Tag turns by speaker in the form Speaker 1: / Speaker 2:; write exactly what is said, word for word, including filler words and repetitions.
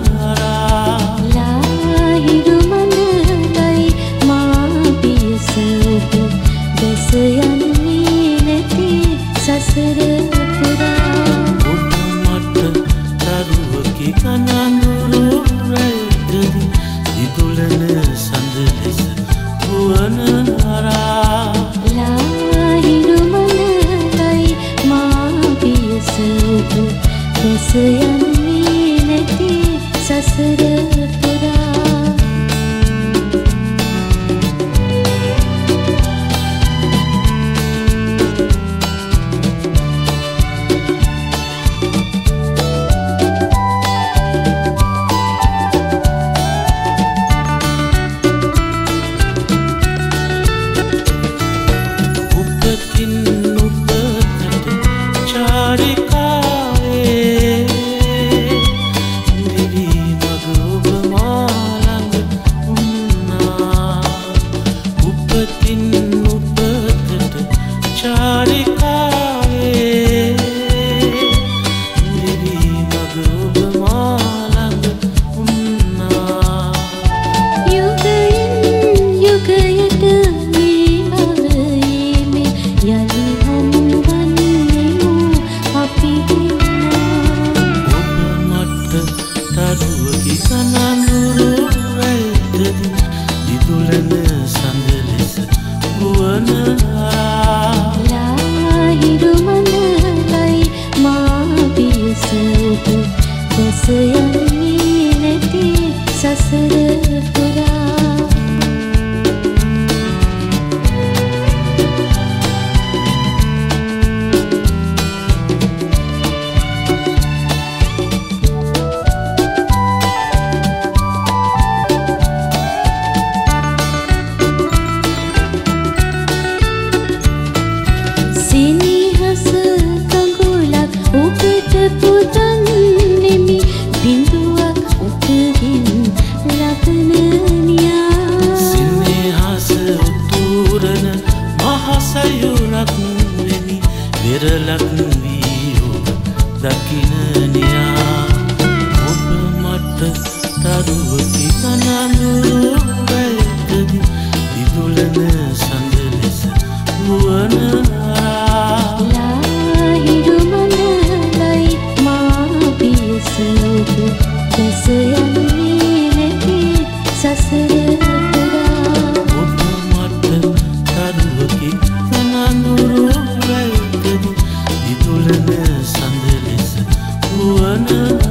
Speaker 1: Lahiru mandalai maapiya sawutu dasa yන්නේ නැති සසර පුරා
Speaker 2: ඔබ මට දරුවකි කනඳුරු රැඳි ඉදුලන සඳ ලෙස පුවන හරා
Speaker 1: ලාහිරු මනලයි මාපිය සවුතු දස යන්නේ නැති සසර පුරා Lahiru mandalai maapiya sawutu dasa yන්නේ නැති සසර පුරා සිනහස කඟුලක් ඔබට පුතන් නෙමි බිඳුවක් ඔබගෙන් ලබන නියා
Speaker 2: සිනහස උතුරන මහසයුරක් වෙමි වෙරළක් වී ඔබ දකින නියා ඔබ මට දරුවකි කනඳුරු රැඳි ඉදුලන සඳ ලෙස පුවන
Speaker 1: Lahiru mandalai maapiya sawutu dasa yන්නේ නැති සසර පුරා
Speaker 2: ඔබ මට දරුවකි කනඳුරු රැඳි ඉදුලන සඳ ලෙස පුවන